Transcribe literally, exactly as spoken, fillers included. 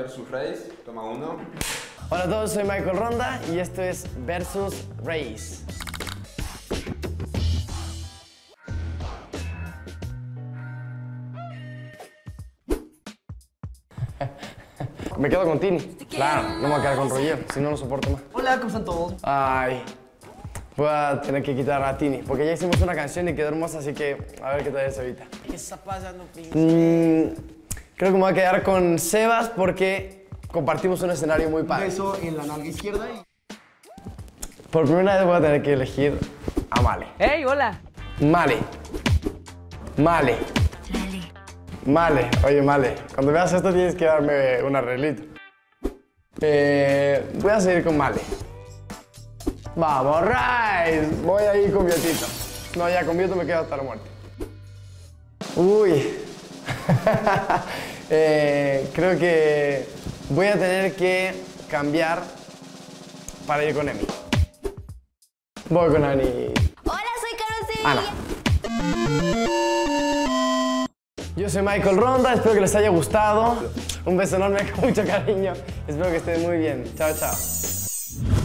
versus Race. Toma uno. Hola a todos, soy Michael Ronda y esto es Versus Race. Me quedo con Tini. Claro, no me voy a quedar con Roger, si no lo soporto más. Hola, ¿cómo están todos? Ay, voy a tener que quitar a Tini, porque ya hicimos una canción y quedó hermosa, así que a ver qué tal es ahorita. ¿Qué está pasando, Prince? Mm, creo que me voy a quedar con Sebas porque compartimos un escenario muy padre. Beso en la nalga izquierda y... Por primera vez voy a tener que elegir a Male. ¡Hey, hola! Male. Male. Male. Oye, Male, cuando veas esto tienes que darme un arreglito. Eh, voy a seguir con Male. Vamos, Rice. Voy a ir con Biotito. No, ya con Bioto me quedo hasta la muerte. Uy. eh, creo que voy a tener que cambiar para ir con Emi. Voy con Ani. Hola, soy Carol Sevilla. Ana. Yo soy Michael Ronda, espero que les haya gustado. Un beso enorme con mucho cariño. Espero que estén muy bien. Chao, chao.